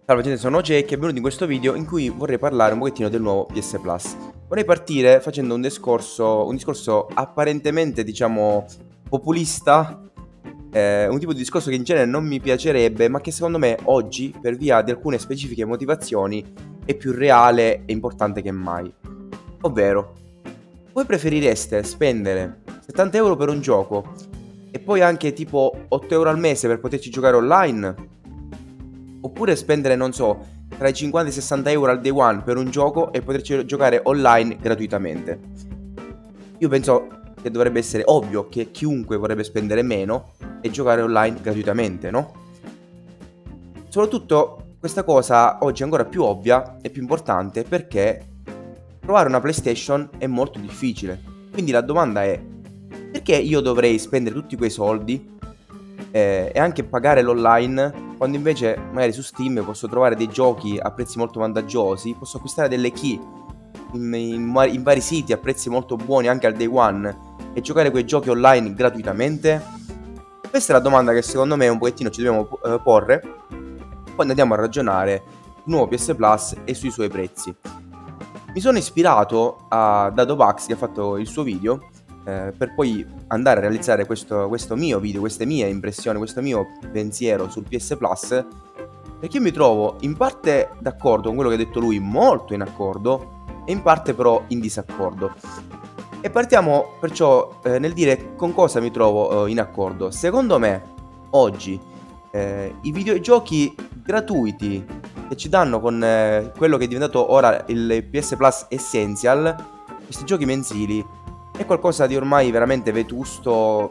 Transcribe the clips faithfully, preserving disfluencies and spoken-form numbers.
Salve gente, sono Jake e benvenuti in questo video in cui vorrei parlare un pochettino del nuovo P S Plus. Vorrei partire facendo un discorso, un discorso apparentemente, diciamo, populista, eh, un tipo di discorso che in genere non mi piacerebbe, ma che secondo me oggi, per via di alcune specifiche motivazioni, è più reale e importante che mai. Ovvero, voi preferireste spendere settanta euro per un gioco e poi anche tipo otto euro al mese per poterci giocare online? Oppure spendere, non so, tra i cinquanta e i sessanta euro al day one per un gioco e poterci giocare online gratuitamente? Io penso che dovrebbe essere ovvio che chiunque vorrebbe spendere meno e giocare online gratuitamente, no? Soprattutto questa cosa oggi è ancora più ovvia e più importante perché trovare una PlayStation è molto difficile. Quindi la domanda è: perché io dovrei spendere tutti quei soldi eh, e anche pagare l'online quando invece magari su Steam posso trovare dei giochi a prezzi molto vantaggiosi, posso acquistare delle key in, in, in vari siti a prezzi molto buoni anche al day one e giocare quei giochi online gratuitamente? Questa è la domanda che secondo me un pochettino ci dobbiamo eh, porre quando andiamo a ragionare sul nuovo P S Plus e sui suoi prezzi. Mi sono ispirato a Dadobax che ha fatto il suo video eh, per poi andare a realizzare questo, questo mio video, queste mie impressioni, questo mio pensiero sul P S Plus, perché io mi trovo in parte d'accordo con quello che ha detto lui, molto in accordo, e in parte però in disaccordo. E partiamo perciò eh, nel dire con cosa mi trovo eh, in accordo. Secondo me oggi eh, i videogiochi gratuiti che ci danno con eh, quello che è diventato ora il P S Plus Essential, questi giochi mensili, è qualcosa di ormai veramente vetusto,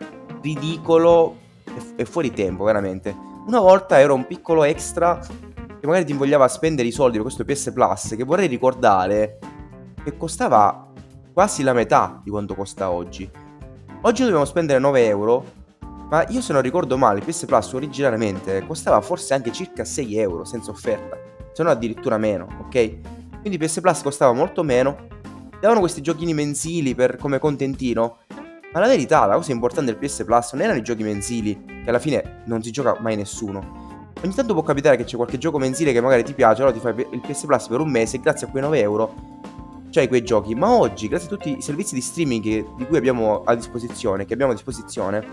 ridicolo e, e fuori tempo, veramente. Una volta era un piccolo extra che magari ti invogliava a spendere i soldi per questo P S Plus, che vorrei ricordare che costava quasi la metà di quanto costa oggi. Oggi dobbiamo spendere nove euro, ma io se non ricordo male il P S Plus originariamente costava forse anche circa sei euro senza offerta, se non addirittura meno, ok? Quindi P S Plus costava molto meno, davano questi giochini mensili per come contentino, ma la verità, la cosa importante del P S Plus non erano i giochi mensili, che alla fine non si gioca mai nessuno. Ogni tanto può capitare che c'è qualche gioco mensile che magari ti piace, allora ti fai il P S Plus per un mese e grazie a quei nove euro c'hai quei giochi. Ma oggi, grazie a tutti i servizi di streaming che, di cui abbiamo a disposizione, che abbiamo a disposizione,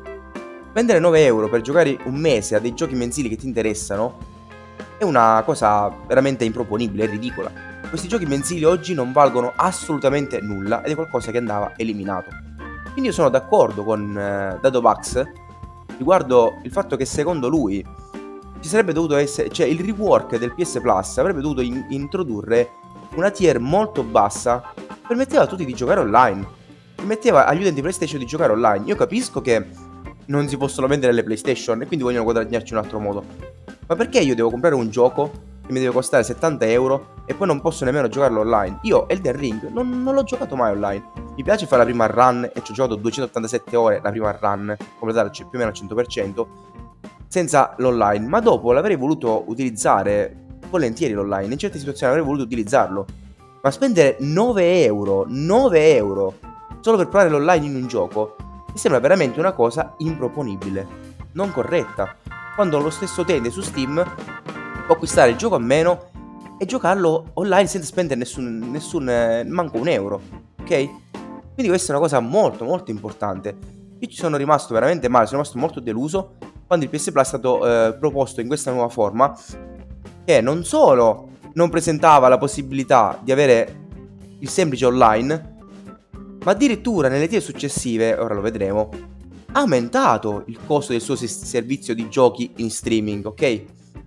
spendere nove euro per giocare un mese a dei giochi mensili che ti interessano è una cosa veramente improponibile, è ridicola. Questi giochi mensili oggi non valgono assolutamente nulla ed è qualcosa che andava eliminato. Quindi io sono d'accordo con eh, Dadobax riguardo il fatto che secondo lui ci sarebbe dovuto essere, cioè il rework del P S Plus avrebbe dovuto in introdurre una tier molto bassa che permetteva a tutti di giocare online, permetteva agli utenti PlayStation di giocare online. Io capisco che non si possono vendere le PlayStation e quindi vogliono guadagnarci in un altro modo, ma perché io devo comprare un gioco che mi deve costare settanta euro e poi non posso nemmeno giocarlo online? Io Elden Ring non, non l'ho giocato mai online. Mi piace fare la prima run e ci ho giocato duecentottantasette ore la prima run, completata più o meno al cento per cento, senza l'online, ma dopo l'avrei voluto utilizzare volentieri l'online, in certe situazioni avrei voluto utilizzarlo. Ma spendere nove euro, nove euro, solo per provare l'online in un gioco, mi sembra veramente una cosa improponibile, non corretta, quando lo stesso utente su Steam può acquistare il gioco a meno e giocarlo online senza spendere nessun, nessun eh, manco un euro, ok? Quindi questa è una cosa molto molto importante. Io ci sono rimasto veramente male, sono rimasto molto deluso quando il P S Plus è stato eh, proposto in questa nuova forma, che non solo non presentava la possibilità di avere il semplice online, ma addirittura nelle tier successive, ora lo vedremo, ha aumentato il costo del suo servizio di giochi in streaming, ok?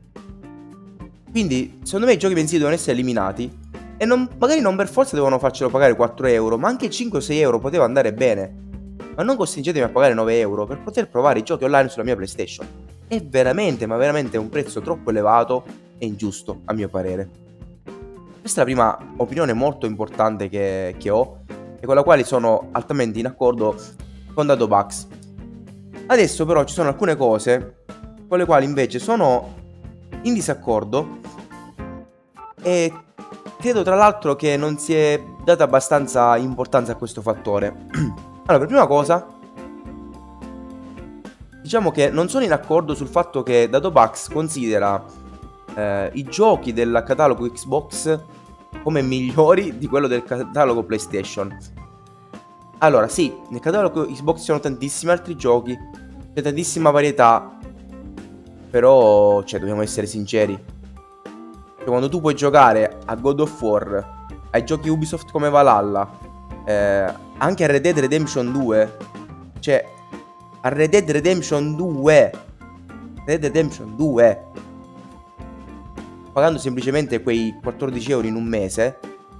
Quindi, secondo me i giochi mensili devono essere eliminati e non, magari non per forza devono farcelo pagare quattro euro, ma anche cinque o sei euro poteva andare bene. Ma non costringetemi a pagare nove euro per poter provare i giochi online sulla mia PlayStation. È veramente, ma veramente un prezzo troppo elevato e ingiusto, a mio parere. Questa è la prima opinione molto importante che, che ho e con la quale sono altamente in accordo con Dadobax. Adesso però ci sono alcune cose con le quali invece sono in disaccordo e credo tra l'altro che non si è data abbastanza importanza a questo fattore. Allora, per prima cosa, diciamo che non sono in accordo sul fatto che Dadobax considera eh, i giochi del catalogo Xbox come migliori di quello del catalogo PlayStation. Allora, sì, nel catalogo Xbox ci sono tantissimi altri giochi, c'è tantissima varietà, però, cioè, dobbiamo essere sinceri. Cioè, quando tu puoi giocare a God of War, ai giochi Ubisoft come Valhalla, eh, anche a Red Dead Redemption due, cioè, a Red Dead Redemption due, Red Dead Redemption due, pagando semplicemente quei quattordici euro in un mese.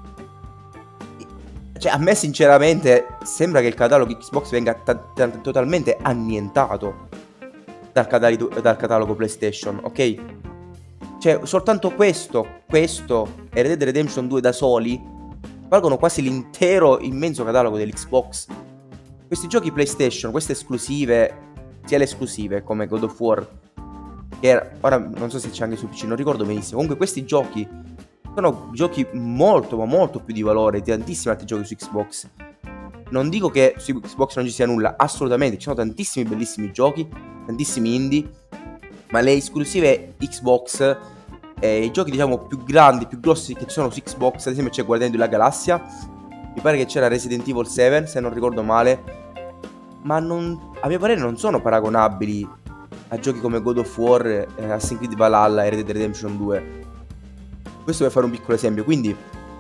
Cioè, a me sinceramente sembra che il catalogo Xbox venga totalmente annientato dal, dal catalogo PlayStation, ok? Cioè, soltanto questo, questo e Red Dead Redemption due da soli valgono quasi l'intero immenso catalogo dell'Xbox. Questi giochi PlayStation, queste esclusive, sia le esclusive come God of War, che era, ora non so se c'è anche su P C, non ricordo benissimo. Comunque questi giochi sono giochi molto ma molto più di valore di tantissimi altri giochi su Xbox. Non dico che su Xbox non ci sia nulla, assolutamente, ci sono tantissimi bellissimi giochi, tantissimi indie, ma le esclusive Xbox, eh, i giochi diciamo più grandi, più grossi che ci sono su Xbox, ad esempio c'è Guardiani della Galassia, mi pare che c'era Resident Evil sette, se non ricordo male, ma non, a mio parere non sono paragonabili a giochi come God of War, eh, Assassin's Creed Valhalla e Red Dead Redemption due. Questo per fare un piccolo esempio, quindi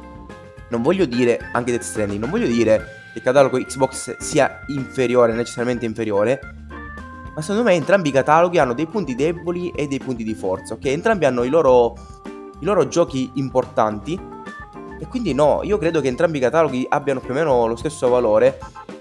non voglio dire, anche Death Stranding, non voglio dire che il catalogo Xbox sia inferiore, necessariamente inferiore, ma secondo me entrambi i cataloghi hanno dei punti deboli e dei punti di forza, ok? Entrambi hanno i loro, i loro giochi importanti, e quindi no, io credo che entrambi i cataloghi abbiano più o meno lo stesso valore.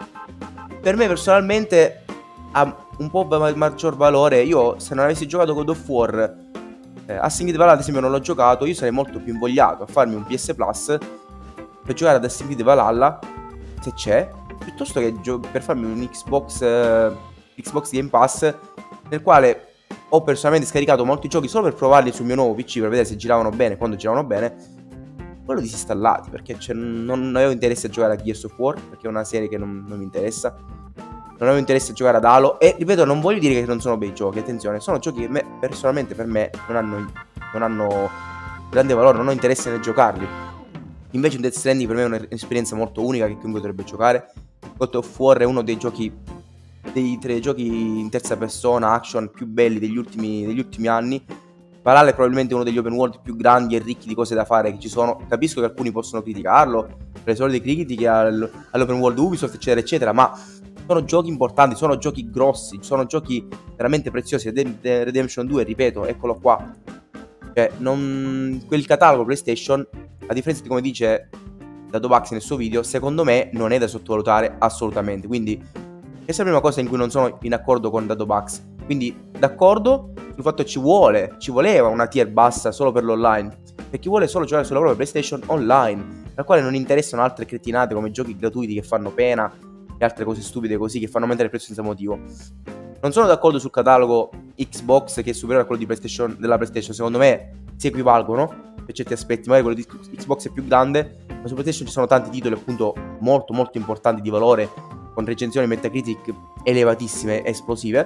Per me personalmente ha un po' maggior valore. Io, se non avessi giocato God of War, eh, Assassin's Creed Valhalla ad esempio non l'ho giocato, io sarei molto più invogliato a farmi un P S Plus per giocare ad Assassin's Creed Valhalla, se c'è, piuttosto che per farmi un Xbox, eh, Xbox Game Pass, nel quale ho personalmente scaricato molti giochi solo per provarli sul mio nuovo P C, per vedere se giravano bene, quando giravano bene. Poi l'ho disinstallati perché non avevo interesse a giocare a Gears of War, perché è una serie che non, non mi interessa. Non avevo interesse a giocare ad Halo. E ripeto, non voglio dire che non sono bei giochi, attenzione, sono giochi che me, personalmente per me non hanno, non hanno grande valore, non ho interesse nel giocarli. Invece un Death Stranding per me è un'esperienza molto unica che chiunque dovrebbe giocare. God of War è uno dei giochi, dei tre giochi in terza persona action più belli degli ultimi, degli ultimi anni. Valhalla è probabilmente uno degli open world più grandi e ricchi di cose da fare che ci sono. Capisco che alcuni possono criticarlo per le solite critiche all'open world Ubisoft eccetera eccetera, ma sono giochi importanti, sono giochi grossi, sono giochi veramente preziosi. Redemption due, ripeto, eccolo qua. Cioè, non... quel catalogo PlayStation, a differenza di come dice Dadobax nel suo video, secondo me non è da sottovalutare assolutamente. Quindi questa è la prima cosa in cui non sono in accordo con Dadobax. Quindi d'accordo sul fatto che ci vuole, ci voleva una tier bassa solo per l'online, per chi vuole solo giocare sulla propria PlayStation online, al quale non interessano altre cretinate come giochi gratuiti che fanno pena e altre cose stupide così che fanno aumentare il prezzo senza motivo. Non sono d'accordo sul catalogo Xbox che è superiore a quello di PlayStation, della PlayStation. Secondo me si equivalgono per certi aspetti, magari quello di Xbox è più grande, ma su PlayStation ci sono tanti titoli appunto molto molto importanti di valore, con recensioni Metacritic elevatissime, esplosive.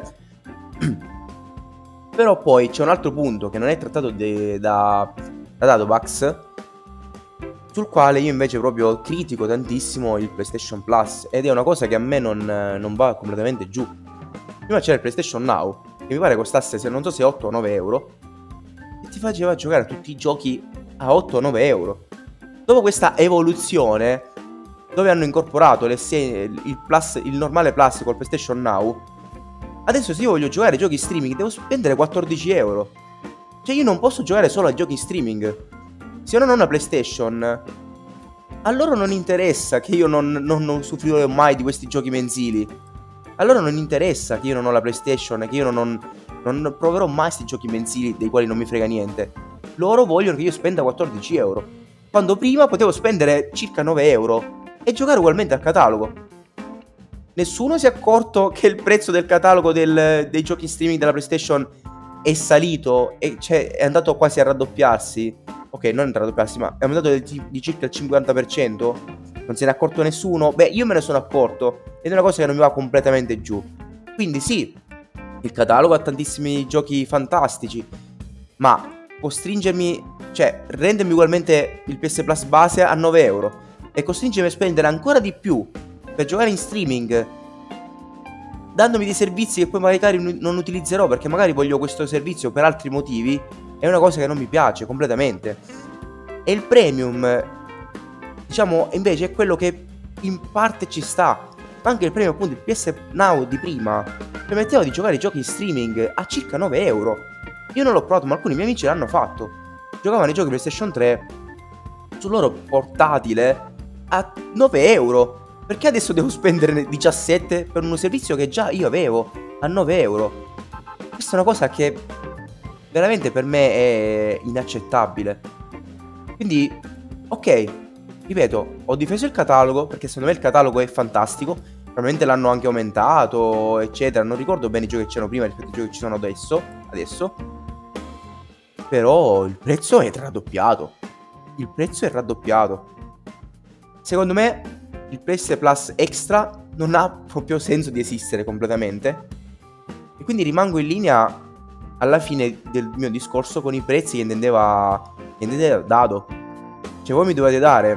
Però poi c'è un altro punto che non è trattato de, da, da Dadobax, sul quale io invece proprio critico tantissimo il PlayStation Plus, ed è una cosa che a me non, non va completamente giù. Prima c'era il PlayStation Now, che mi pare costasse, se non so se otto o nove euro, e ti faceva giocare a tutti i giochi a otto o nove euro. Dopo questa evoluzione, dove hanno incorporato le il, plus, il normale Plus col PlayStation Now, adesso se io voglio giocare ai giochi streaming devo spendere quattordici euro. Cioè io non posso giocare solo ai giochi in streaming. Se io non ho una PlayStation, a loro non interessa che io non, non, non usufruirò mai di questi giochi mensili. A loro non interessa che io non ho la PlayStation, che io non, non, non proverò mai questi giochi mensili dei quali non mi frega niente. Loro vogliono che io spenda quattordici euro, quando prima potevo spendere circa nove euro e giocare ugualmente al catalogo. Nessuno si è accorto che il prezzo del catalogo del, dei giochi in streaming della PlayStation è salito e cioè, è andato quasi a raddoppiarsi. Ok, non è andato a raddoppiarsi, ma è aumentato di, di circa il cinquanta per cento. Non se ne è accorto nessuno. Beh, io me ne sono accorto ed è una cosa che non mi va completamente giù. Quindi sì, il catalogo ha tantissimi giochi fantastici, ma costringermi, cioè rendermi ugualmente il P S Plus base a nove euro e costringermi a spendere ancora di più per giocare in streaming, dandomi dei servizi che poi magari non utilizzerò perché magari voglio questo servizio per altri motivi, è una cosa che non mi piace completamente. E il premium, diciamo, invece è quello che in parte ci sta. Ma anche il premium, appunto, il P S Now di prima permetteva di giocare i giochi in streaming a circa nove euro. Io non l'ho provato, ma alcuni miei amici l'hanno fatto. Giocavano i giochi PlayStation tre sul loro portatile a nove euro. Perché adesso devo spendere diciassette per un servizio che già io avevo a nove euro? Questa è una cosa che veramente per me è inaccettabile. Quindi, ok, ripeto, ho difeso il catalogo perché secondo me il catalogo è fantastico. Probabilmente l'hanno anche aumentato, eccetera. Non ricordo bene i giochi che c'erano prima rispetto ai giochi che ci sono adesso. Adesso. Però il prezzo è raddoppiato. Il prezzo è raddoppiato. Secondo me il P S Plus Extra non ha proprio senso di esistere completamente. E quindi rimango in linea alla fine del mio discorso con i prezzi che intendeva, che intendeva Dado. Cioè voi mi dovete dare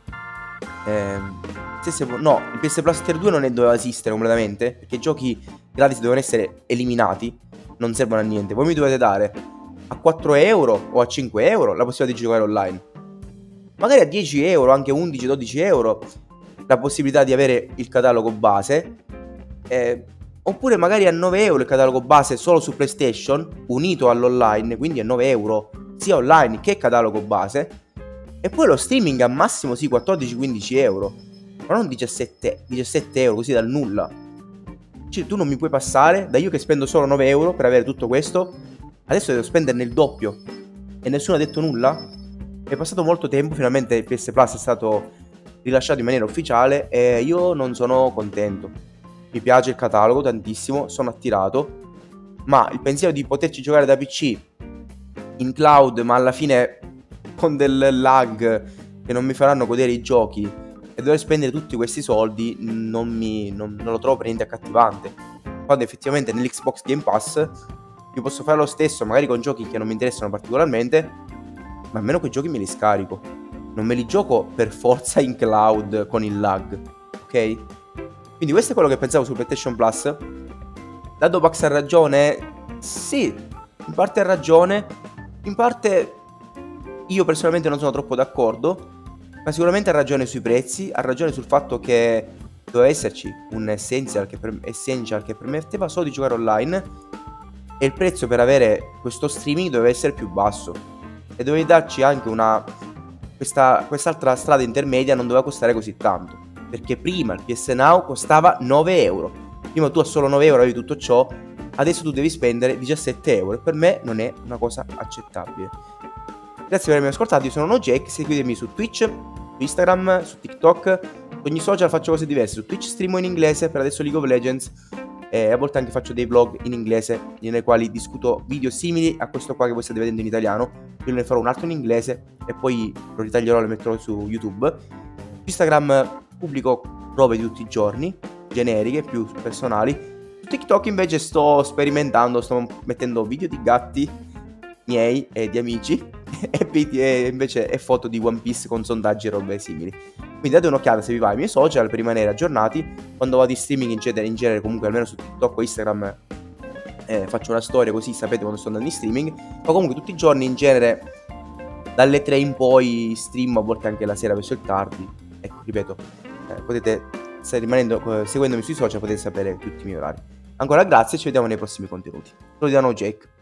ehm, se se, no, il P S Plus Tier due non è, doveva esistere completamente perché i giochi gratis dovevano essere eliminati. Non servono a niente. Voi mi dovete dare a quattro euro o a cinque euro la possibilità di giocare online. Magari a dieci euro, anche undici dodici euro la possibilità di avere il catalogo base, eh, oppure magari a nove euro il catalogo base solo su PlayStation unito all'online, quindi a nove euro sia online che catalogo base, e poi lo streaming a massimo sì quattordici quindici euro, ma non diciassette euro così dal nulla. Cioè tu non mi puoi passare da io che spendo solo nove euro per avere tutto questo, adesso devo spenderne il doppio e nessuno ha detto nulla. È passato molto tempo, finalmente il P S Plus è stato rilasciato in maniera ufficiale e io non sono contento. Mi piace il catalogo tantissimo, sono attirato, ma il pensiero di poterci giocare da P C in cloud, ma alla fine con del lag che non mi faranno godere i giochi e dover spendere tutti questi soldi non, mi, non, non lo trovo per niente accattivante. Quando effettivamente nell'Xbox Game Pass io posso fare lo stesso, magari con giochi che non mi interessano particolarmente, ma almeno quei giochi me li scarico. Non me li gioco per forza in cloud con il lag, ok? Quindi questo è quello che pensavo su PlayStation Plus. Dado Pax ha ragione? Sì, in parte ha ragione, in parte io personalmente non sono troppo d'accordo, ma sicuramente ha ragione sui prezzi, ha ragione sul fatto che doveva esserci un essential che, per- essential che permetteva solo di giocare online e il prezzo per avere questo streaming doveva essere più basso e dovevi darci anche una... Questa, quest'altra strada intermedia non doveva costare così tanto, perché prima il P S Now costava nove euro. Prima tu a solo nove euro avevi tutto ciò, adesso tu devi spendere diciassette euro e per me non è una cosa accettabile. Grazie per avermi ascoltato, io sono NoJake, seguitemi su Twitch, su Instagram, su TikTok, su ogni social faccio cose diverse. Su Twitch streamo in inglese, per adesso League of Legends, e a volte anche faccio dei vlog in inglese nei quali discuto video simili a questo qua che voi state vedendo in italiano. Io ne farò un altro in inglese e poi lo ritaglierò e lo metterò su YouTube. Su Instagram pubblico robe di tutti i giorni, generiche, più personali. Su TikTok invece sto sperimentando, sto mettendo video di gatti miei e di amici e, video, e invece e foto di One Piece con sondaggi e robe simili. Quindi date un'occhiata se vi va ai miei social per rimanere aggiornati. Quando vado in streaming in genere, in genere comunque almeno su TikTok o Instagram eh, faccio una storia così sapete quando sto andando in streaming. Ma comunque tutti i giorni in genere dalle tre in poi stream, a volte anche la sera verso il tardi. Ecco, ripeto, eh, potete, se rimanendo, eh, seguendomi sui social potete sapere tutti i miei orari. Ancora grazie e ci vediamo nei prossimi contenuti. Lo diano Jake.